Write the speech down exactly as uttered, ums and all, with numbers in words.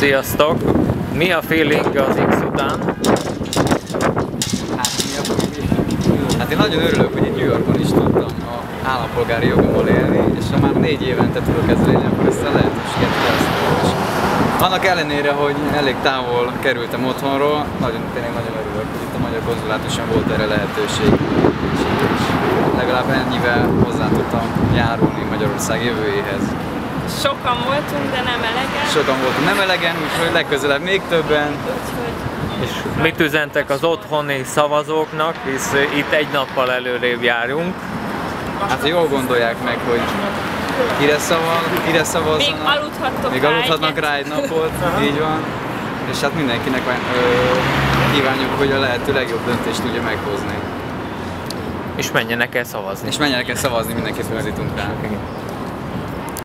Sziasztok! Mi a feeling az X után? Hát, mi a feeling? Hát én nagyon örülök, hogy itt New Yorkban is tudtam a állampolgári jogommal élni, és ha már négy évente tudok ezzel élni, akkor ezt a lehetőséget felszólom. Annak ellenére, hogy elég távol kerültem otthonról, nagyon, tényleg nagyon örülök, hogy itt a magyar konzulátuson volt erre lehetőség. És legalább ennyivel hozzá tudtam járulni Magyarország jövőjéhez. Sokan voltunk, de nem elegen. Sokan voltunk, nem elegen, úgyhogy legközelebb még többen. Úgyhogy... És mit üzentek az otthoni szavazóknak, hisz itt egy nappal előrébb járunk? Hát jól gondolják meg, hogy kire, szavaz, kire szavazzanak. Még aludhattok Még rá aludhatnak rá egy napot, így van. És hát mindenkinek ö, kívánjuk, hogy a lehető legjobb döntést tudja meghozni. És menjenek el szavazni. És menjenek el szavazni, mindenképpen jutunk rá.